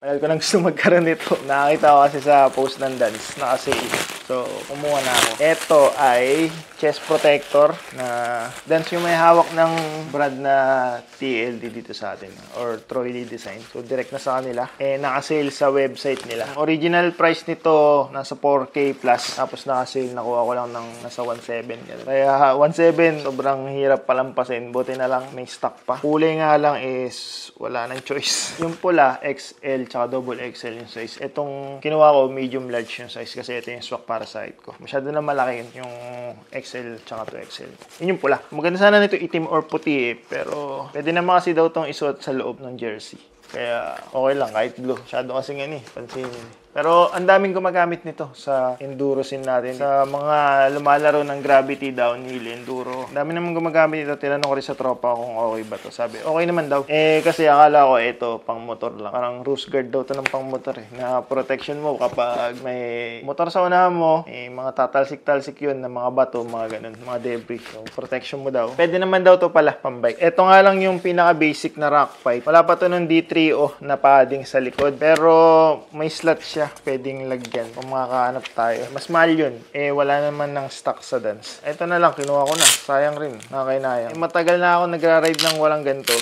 Alam ko nang gusto magkaroon nito. Nakakita ko kasi sa post ng Dance, naka-sale. So, kumuha na ako. Ito ay chest protector na Dance yung may hawak ng brand na TLD dito sa atin or Troy Lee Design. So, direct na sa kanila. Naka-sale sa website nila. Original price nito nasa 4K plus. Tapos naka-sale, nakuha ko lang ng nasa 1.7. Kaya 1.7, sobrang hirap palampasin. Buti na lang may stock pa. Kulay nga lang is wala nang choice. Yung pula, XL tsaka double XL yung size. Itong kinuha ko, medium large yung size kasi ito yung swak para sa height ko. Masyado na malaki yung XL tsaka 2XL. Yun yung pula. Maganda sana nito itim or puti pero pwede naman kasi daw itong isuot sa loob ng jersey. Kaya okay lang kahit blue. Masyado kasi nga pansinin. Pero ang daming gumagamit nito sa enduro scene natin. Sa mga lumalaro ng gravity, downhill, enduro. Ang dami naman gumagamit nito. Tinanong ko rin sa tropa kung okay ba to. Sabi, okay naman daw. Kasi akala ko ito, pang motor lang. Parang roost guard daw to ng pang motor na protection mo kapag may motor sa unahan mo, mga tatalsik-talsik yun na mga bato, mga ganun, mga debris. So, protection mo daw. Pwede naman daw to pala pang bike. Ito nga lang yung pinaka-basic na rock fight. Wala pa to nung D3O na padding sa likod. Pero may slot siya. Pwedeng lagyan kung makakahanap tayo. Mas mahal yun. Wala naman ng stock sa Dance. Ito na lang, kinuha ko na. Sayang rin. Nakakainayang. Matagal na ako nagra-ride ng walang ganito.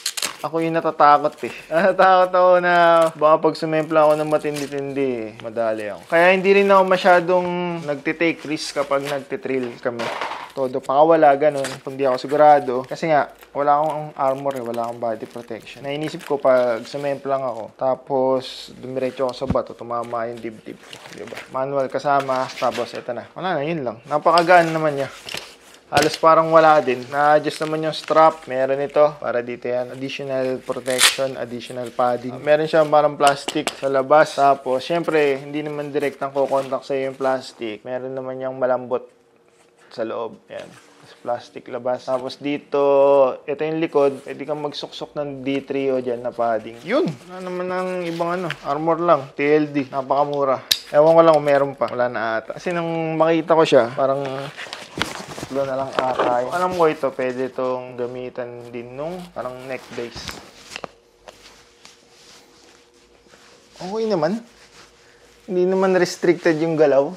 Ako yung natatakot Natatakot ako na baka pag sumempla ako ng matindi-tindi, madali ako. Kaya hindi rin ako masyadong nagtitake risk kapag nagtitrill kami. Todo pakawala, ganun. Kung di ako sigurado. Kasi nga, wala akong armor wala akong body protection. Nainisip ko pag sumemplang ako, tapos dumiretso ako sa bato, tumama yung dibdib ko. Diba? Manual kasama, tapos eto na. Wala na, yun lang. Napakagaan naman niya. Halos parang wala din. Na-adjust naman yung strap. Meron ito. Para dito yan. Additional protection, additional padding. Meron siyang parang plastic sa labas. Tapos, syempre, hindi naman direct ang kukontak sa'yo yung plastic. Meron naman yung malambot sa loob. Yan. Plastic labas. Tapos dito, ito yung likod. Pwede kang magsuksok ng D3 o dyan na padding. Yun! Ano naman ang ibang armor lang. TLD. Napakamura. Ewan ko lang kung meron pa. Wala na ata. Kasi nung makita ko siya, parang doon na lang ata. Alam ko ito, pwede itong gamitan din nung parang neck base. Okay naman. Hindi naman restricted yung galaw.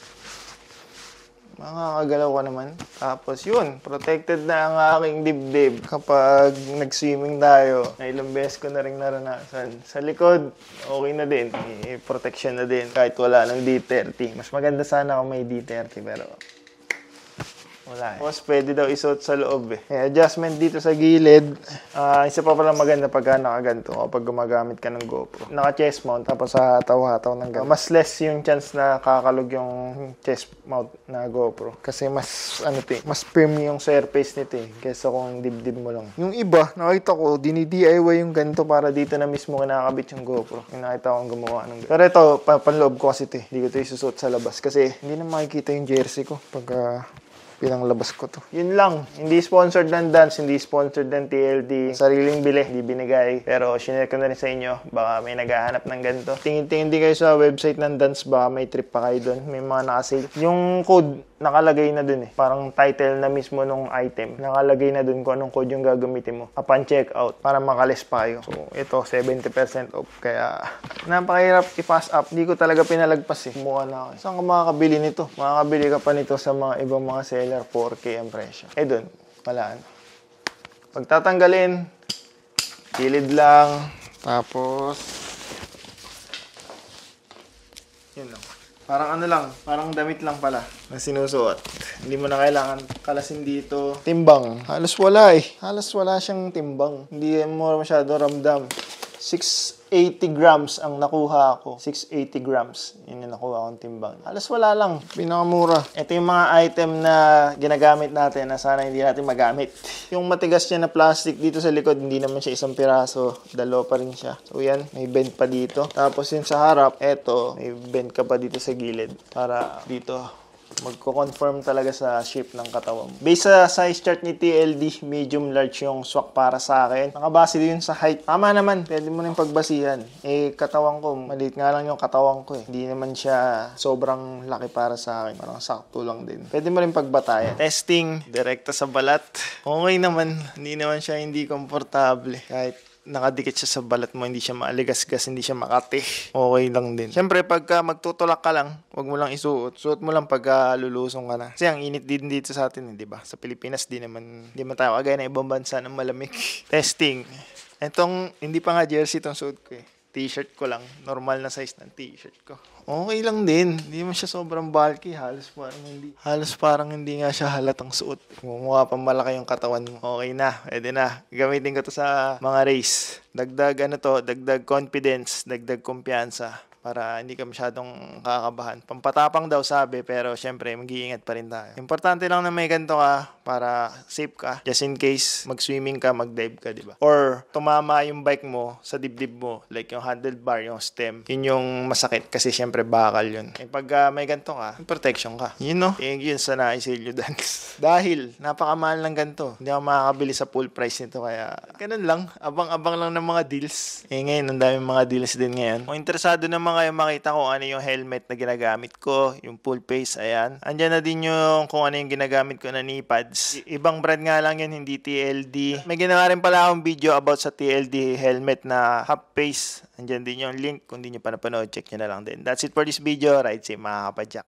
Makakagalaw ka naman. Tapos yun, protected na ang aking dibdib kapag nag-swimming tayo. Na ilang beses ko na rin naranasan. Sa likod, okay na din. Protection na din kahit wala ng D30. Mas maganda sana kung may D30 pero wala Tapos pwede daw isuot sa loob adjustment dito sa gilid. Isa pa pala maganda pagka nakaganto kapag gumagamit ka ng GoPro. Naka-chest mount tapos sa hataw-hataw ng ganito. Mas less yung chance na kakalog yung chest mount na GoPro. Kasi mas mas firm yung surface nito kaysa kung dibdib mo lang. Yung iba, nakita ko, dini-DIY yung ganito para dito na mismo kinakabit yung GoPro. Yung nakita ko gumawa ng ganito. Pero ito, panloob ko kasi Hindi ko ito isusuot sa labas kasi hindi na makikita yung jersey ko pagka pinanglabas ko to. Yun lang. Hindi sponsored ng Dance, hindi sponsored ng TLD. Sariling bili, hindi binigay. Pero shinare ko na rin sa inyo. Baka may naghahanap ng ganito. Tingin-tingin din kayo sa website ng Dance. Baka may trip pa kayo doon. May mga nakasale. Yung code, nakalagay na dun Parang title na mismo nung item. Nakalagay na dun kung anong code yung gagamitin mo. Upon checkout, para makalis pa kayo. So, ito, 70% off. Kaya, napakahirap i-pass up. Hindi ko talaga pinalagpas Kumuha na ako. Saan ka makakabili nito? Makakabili ka pa nito sa mga ibang mga seller. 4K ang presyo. Dun, wala. Pagtatanggalin, kilid lang. Tapos, yun lang. Parang parang damit lang pala na sinusuot. Hindi mo na kailangan kalasin dito. Timbang. Halos wala Halos wala siyang timbang. Hindi mo masyado ramdam. 680 grams ang nakuha ko. 680 grams. Yun yung nakuha akong timbang. Halos wala lang. Pinakamura. Ito yung mga item na ginagamit natin na sana hindi natin magamit. Yung matigas niya na plastic dito sa likod, hindi naman siya isang piraso. Dalawa pa rin siya. So yan, may bend pa dito. Tapos yung sa harap, eto, may bend ka pa dito sa gilid. Para dito magko-confirm talaga sa shape ng katawan mo. Based sa size chart ni TLD, medium large yung swak para sa akin. Nakabase din sa height. Tama naman, pwede mo rin pagbasihan. Katawan ko, maliit nga lang yung katawan ko Hindi naman siya sobrang laki para sa akin. Parang sakto lang din. Pwede mo rin pagbatayan. Testing, direkta sa balat. Okay naman, hindi naman siya hindi komportable. Kahit nakadikit siya sa balat mo, hindi siya maaligasgas, hindi siya makati. Okay lang din. Siyempre, pagka magtutulak ka lang, wag mo lang isuot. Suot mo lang pagka lulusong ka na. Kasi ang init din dito sa atin, di ba? Sa Pilipinas, di naman tayo kagaya na ibang bansa ng malamig. Testing. Etong, hindi pa nga jersey itong suot ko eh. T-shirt ko lang. Normal na size ng t-shirt ko. Okay lang din. Hindi mo siya sobrang bulky. Halos parang hindi nga siya halatang suot. Mukha pang malaki yung katawan mo. Okay na. Pwede na. Gamitin ko to sa mga race. Dagdag confidence. Dagdag kumpiyansa. Para hindi ka masyadong kakabahan. Pampatapang daw sabi, pero syempre mag-iingat pa rin tayo. Importante lang na may ganito ka para safe ka. Just in case mag-swimming ka, mag-dive ka, di ba? Or tumama yung bike mo sa dibdib mo, like yung handlebar, yung stem. Yun yung masakit kasi syempre bakal yun. Eh, pag may ganito ka, protection ka. Yun no? Yun sa naisilyo dance. Dahil napakamahal ng ganito. Hindi ako makakabili sa full price nito, kaya ganun lang. Abang-abang lang ng mga deals. Ngayon, ang daming mga deals din ngayon. Kung interesado naman kayo makita kung ano yung helmet na ginagamit ko, yung full face, ayan. Andyan na din yung kung ano yung ginagamit ko na knee pads. Ibang brand nga lang yun, hindi TLD. May ginawa rin pala akong video about sa TLD helmet na half face. Andyan din yung link. Kung di nyo pa napanood, check nyo na lang din. That's it for this video. Ride safe mga kapadyak.